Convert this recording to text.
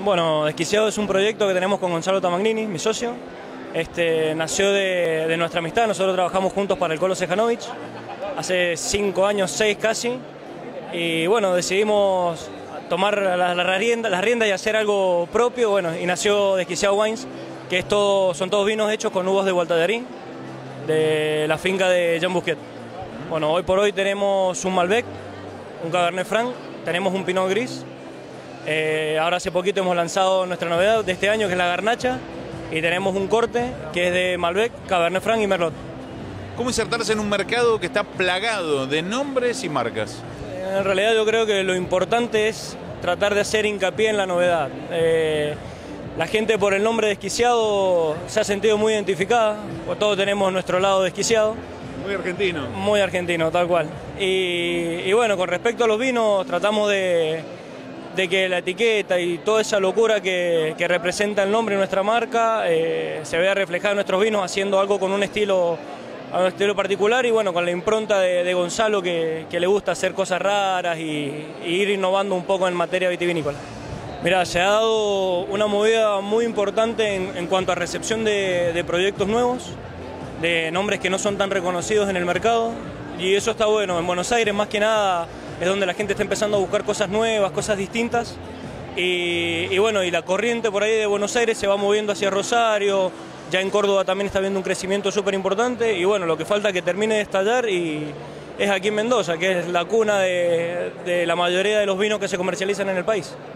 Bueno, Desquiciado es un proyecto que tenemos con Gonzalo Tamagnini, mi socio. Nació de nuestra amistad. Nosotros trabajamos juntos para el Colo Sejanovic hace 5 años, 6 casi. Y bueno, decidimos tomar las riendas y hacer algo propio. Bueno, y nació Desquiciado Wines, que son todos vinos hechos con uvas de Gualtallarí, de la finca de Jean Bousquet. Bueno, hoy por hoy tenemos un Malbec, un Cabernet Franc, tenemos un Pinot Gris. Ahora hace poquito hemos lanzado nuestra novedad de este año, que es la Garnacha, y tenemos un corte que es de Malbec, Cabernet Franc y Merlot. ¿Cómo insertarse en un mercado que está plagado de nombres y marcas? En realidad yo creo que lo importante es tratar de hacer hincapié en la novedad. La gente por el nombre Desquiciado se ha sentido muy identificada, pues todos tenemos nuestro lado desquiciado. Muy argentino. Muy argentino, tal cual. Y bueno, con respecto a los vinos, tratamos de que la etiqueta y toda esa locura que representa el nombre de nuestra marca se vea reflejada en nuestros vinos, haciendo algo con un estilo particular y bueno, con la impronta de Gonzalo que le gusta hacer cosas raras y ir innovando un poco en materia vitivinícola. Mirá, se ha dado una movida muy importante en cuanto a recepción de proyectos nuevos, de nombres que no son tan reconocidos en el mercado, y eso está bueno. En Buenos Aires más que nada es donde la gente está empezando a buscar cosas nuevas, cosas distintas, y bueno, y la corriente por ahí de Buenos Aires se va moviendo hacia Rosario. Ya en Córdoba también está habiendo un crecimiento súper importante, y bueno, lo que falta que termine de estallar y es aquí en Mendoza, que es la cuna de la mayoría de los vinos que se comercializan en el país.